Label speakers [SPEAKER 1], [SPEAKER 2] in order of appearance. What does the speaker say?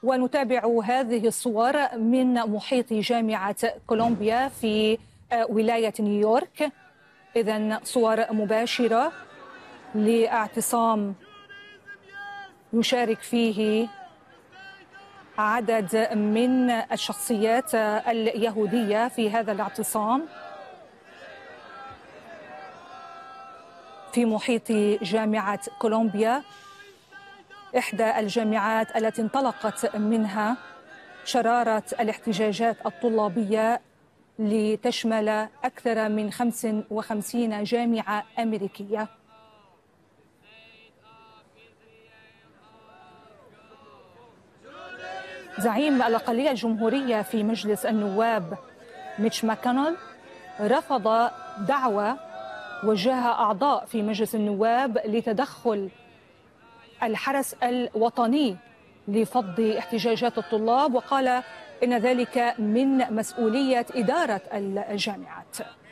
[SPEAKER 1] ونتابع هذه الصور من محيط جامعة كولومبيا في ولاية نيويورك. إذن صور مباشرة لاعتصام يشارك فيه عدد من الشخصيات اليهودية في هذا الاعتصام في محيط جامعة كولومبيا، إحدى الجامعات التي انطلقت منها شرارة الاحتجاجات الطلابية لتشمل أكثر من 55 جامعة أمريكية. زعيم الأقلية الجمهورية في مجلس النواب ميتش ماكونيل رفض دعوة وجهها أعضاء في مجلس النواب لتدخل الحرس الوطني لفض احتجاجات الطلاب، وقال إن ذلك من مسؤولية إدارة الجامعات.